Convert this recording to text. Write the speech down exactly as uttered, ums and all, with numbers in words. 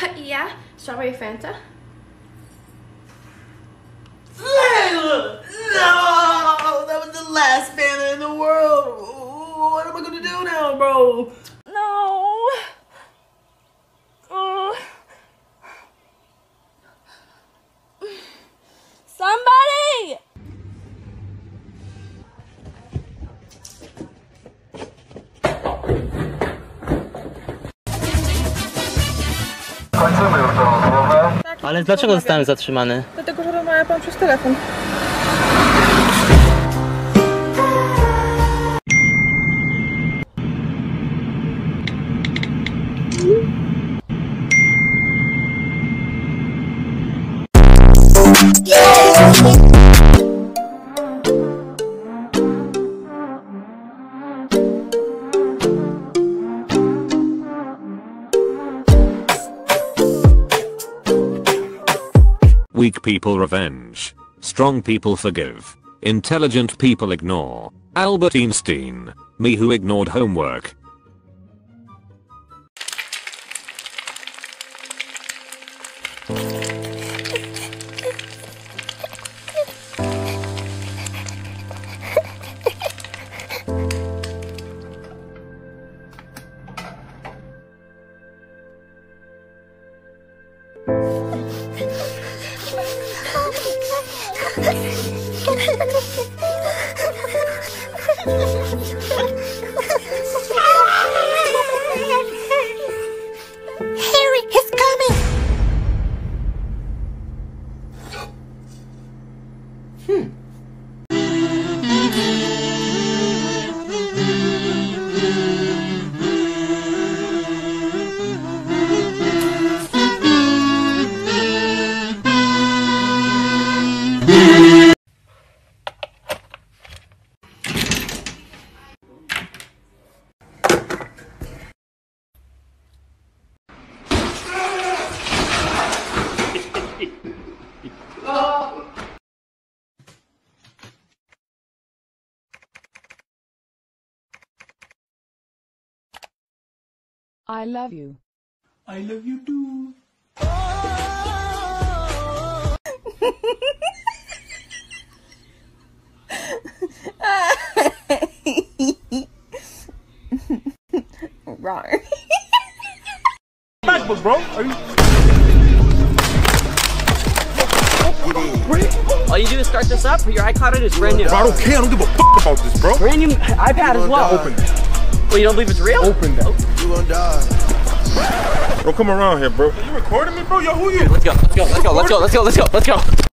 Yeah, strawberry Fanta. Layla! No! That was the last Fanta in the world! What am I gonna do now, bro? No! Oh. Somebody! Ale dlaczego zostałem zatrzymany? Dlatego, że rozmawia pan przez telefon. Weak people revenge. Strong people forgive. Intelligent people ignore. Albert Einstein. Me who ignored homework. Harry is coming. Hmm. I love you. I love you too. Wrong. MacBook, bro. Are you? All you do is start this up, put your iCloud in, it's brand new. Bro, I don't care. I don't give a fuck about this, bro. Brand new iPad as well. Open that. Well, you don't believe it's real? Open that. You gonna die. Don't come around here, bro. Are you recording me, bro? Yo, who you? Let's go, let's go, let's go, let's go, let's go, let's go, let's go.